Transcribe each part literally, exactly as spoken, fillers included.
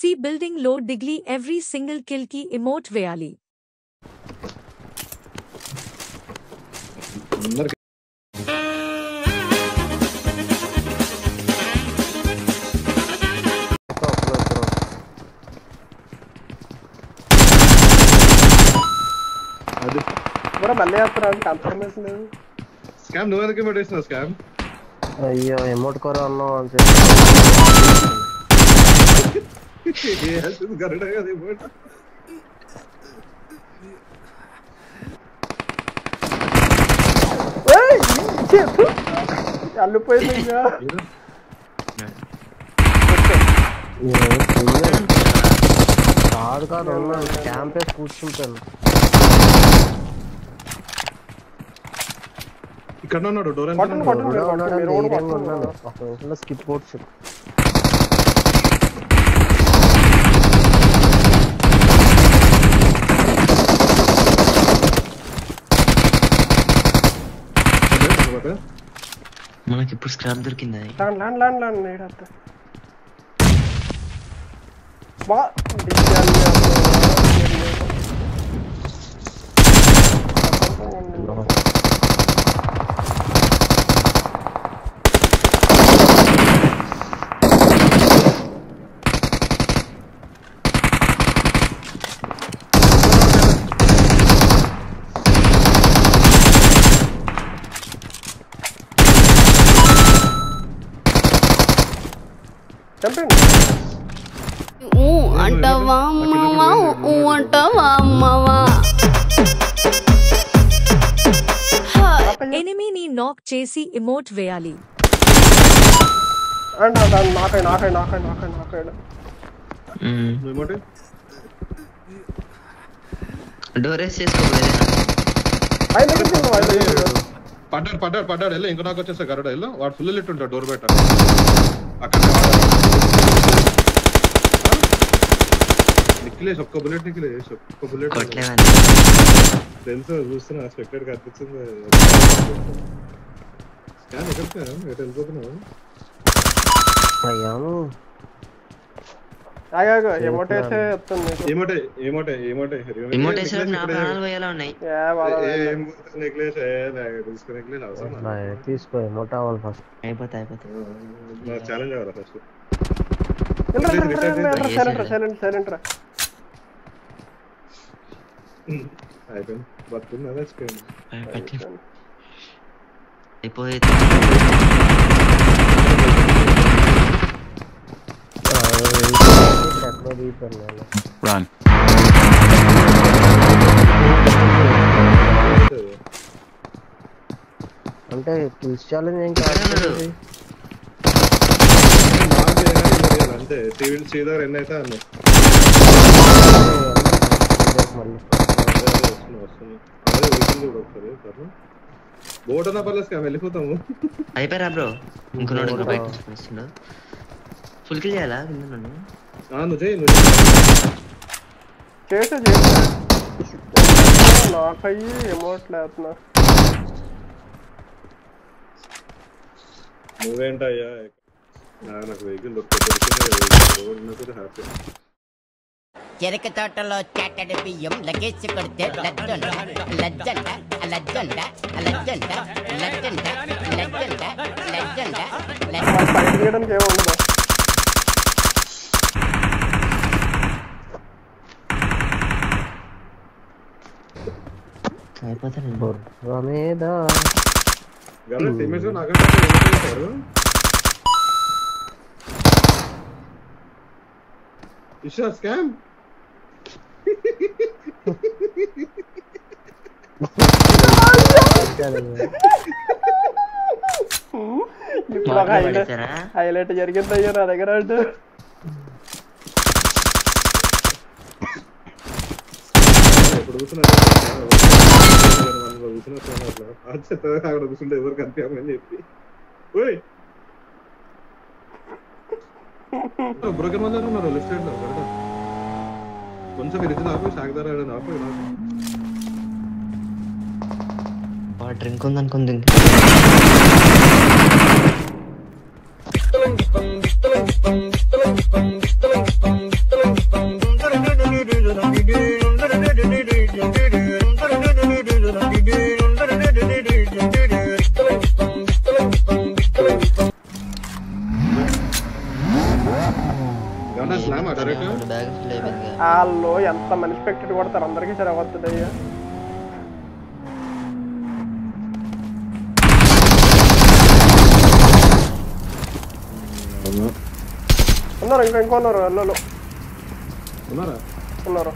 C building లో డిగ్లీ every single kill కి ఎమోట్ వేయాలి. అయ్యో ఎమోట్ కోర అన్నావు అని అల్లిపోయింది కాదు కాదు క్యాంప్ వేసి కూర్చుంటాను. ఇక్కడ ఉన్నాడు డోర్ స్కిప్ పోవచ్చు. మనకి ఇప్పుడు స్క్రాప్ దొరికింది. అంటవా అమ్మవా అంటవా అమ్మవా. ఎనిమీని నాక్ చేసి ఎమోట్ వేయాలి. డోరేస్ చేసుకోలేదు. పడ్డాడు పడ్డాడు పడ్డాడు వెళ్ళి ఇంకో నాకు వచ్చేస్తా గరుడ వెళ్ళు. వాడు ఫుల్ లిట్ ఉంటాడు డోర్ బయట. అక్కడ నిక్లేష్ ఒక్క బుల్లెట్ నిక్లేష్ ఒక్క బుల్లెట్ తెలుసు చూస్తున్నా స్పెక్టెడ్ కనిపించింది. ఎటు వెళ్ళిపోతున్నావు? తీసుకో ఎమోట్ అవ్వాలి ఫస్ట్. అయిపోతా అయిపోతా ఛాలెంజ్ అవ్వాలి ఫస్ట్. అయిపోయింది బతుకుంది అదే అయిపోయి Run. అంటే కిల్స్ ఛాలెంజ్ ఏం కాదు అంతే. సివిల్ సీదర్ ఎన్ని అయితే అన్నీ బోట్ అన్నా పర్లేదు వెళ్ళిపోతాము. అయిపోయారా బ్రో? ఇంకొక బయట ఫుల్ కిల్ చేయాలా? నువ్వు చేయి నువ్వు చేసే నాకయ్యి ఎమోట్ లేతున్నా. నువ్వేంటయ్యా నాకు వెహికల్ హ్యాపీ. చెరుకు తోటలో చాటడి బియ్యం లగేసి కొడితే లజ్జంట లజ్జంట లజ్జంట లజ్జంట లజ్జంట లజ్జంట లజ్జంట లజ్జంట ఏముండదు. ఇషా స్కామ్ ఇప్పుడు ఒక హైలైట్ హైలైట్ జరిగింది అయ్యో నా దగ్గర. అంటే ఇప్పుడు కూర్చున్నా అక్కడ కూర్చుంటే ఎవరు కనిపించమని చెప్పి బ్రోకెన్ మంది ఉన్నారు లెఫ్ట్ సైడ్ లో కొంచెం ఇరిచి నాకు సాగదారా నాకు డ్రింక్ ఉందనుకుంది. Ding dong, ding dong, ding dong, ding dong, ding dong, ding dong, ding dong, ding dong, గన్న స్లామ్ డైరెక్ట్ బ్యాగ్ ఫుల్ అయిపోయింది వాళ్ళు ఎంత మనిషి పెట్టి కొడతారు అందరికీ సరే వస్తుంది అయ్యా ఉన్నారు ఇంకా ఇంకో ఉన్నారు అల్లలో ఉన్నారా ఉన్నారు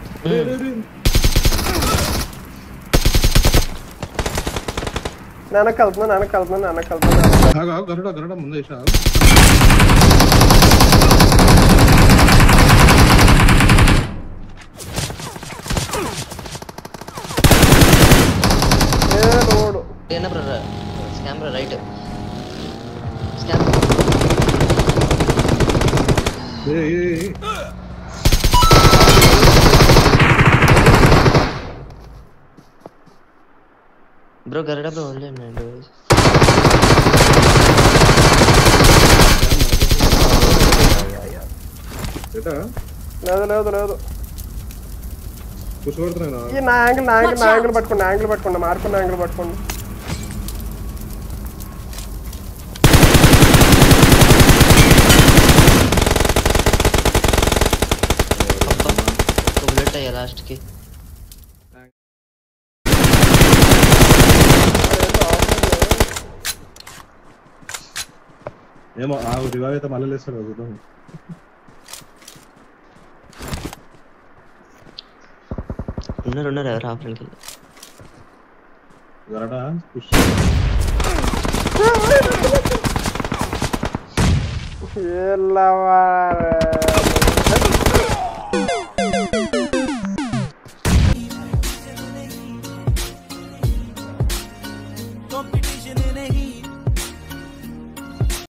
వెనక్కి వెళ్తున్నా వెనక్కి వెళ్తున్నా వెనక్కి వెళ్తున్నా గరుడ గరుడ ముందు వేసా రోడ్ ఏనా bro scam bro right scam ఏ ఏ బ్రో గరడా బ్రో ఓన్లీ అండి లేదు లేదు లేదు కూర్చోబెడుతున్నా ఈ నా యాంగిల్ నా యాంగిల్ నా యాంగిల్ పట్టుకోండి యాంగిల్ పట్టుకోండి మార్కున్న యాంగిల్ పట్టుకోండి బుల్లెట్ అయ్యా లాస్ట్ కి ఏమో ఆ రివైవ్ అయితే మళ్ళీ లేస్తాడు చూద్దాం ఉన్నారు ఉన్నారు ఎవరు ఆఫ్లైన్కి గరడా పుష్ ఏ